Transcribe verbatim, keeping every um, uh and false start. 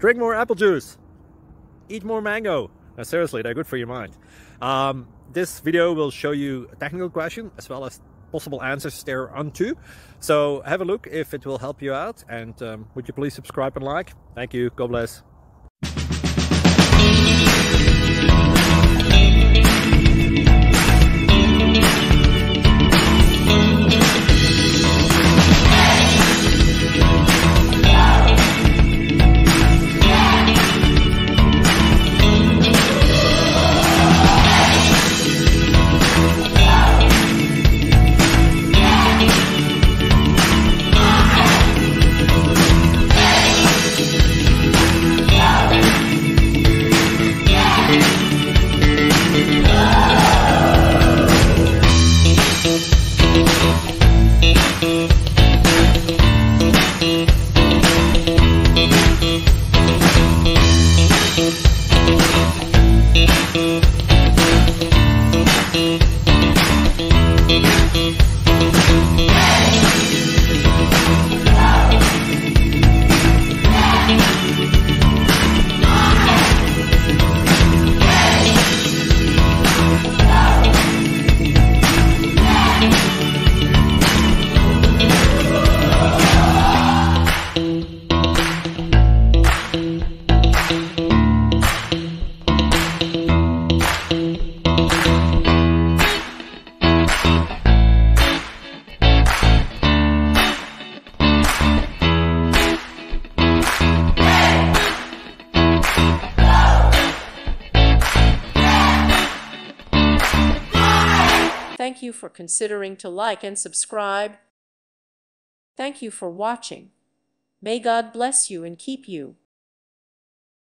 drink more apple juice, eat more mango. Now, seriously, they're good for your mind. Um, this video will show you a technical question as well as possible answers thereunto. So have a look if it will help you out, and um, would you please subscribe and like? Thank you. God bless. Thank you for considering to like and subscribe. Thank you for watching. May God bless you and keep you.